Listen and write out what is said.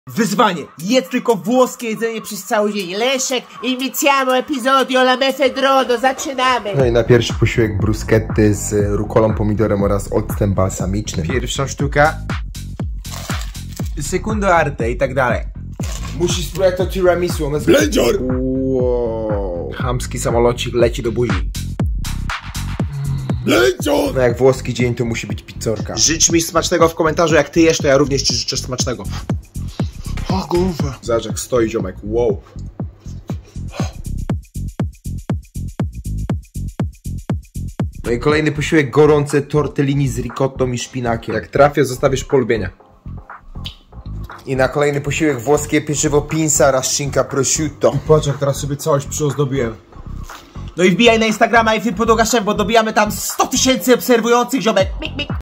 Wyzwanie! Jedz tylko włoskie jedzenie przez cały dzień. Leszek, iniziamo episodio la mefedrono, zaczynamy! No i na pierwszy posiłek bruschetty z rukolą, pomidorem oraz octem balsamicznym. Pierwsza sztuka. Secundo arte i tak dalej. Musisz spróbować to tiramisu, ono jest... Blender! Wow. Chamski samolocik leci do buzi. No jak włoski dzień, to musi być pizzorka. Życz mi smacznego w komentarzu, jak ty jesz, to ja również ci życzę smacznego. O kurwa. Zobacz jak stoi ziomek, wow. No i kolejny posiłek, gorące tortellini z ricottą i szpinakiem. Jak trafię, zostawisz polubienia. I na kolejny posiłek włoskie pieczywo pinza oraz szynka prosciutto. I patrz, jak teraz sobie całość przyozdobiłem. No i wbijaj na Instagrama i film Podłogaszem, bo dobijamy tam 100 000 obserwujących, ziomek. Mik, mik.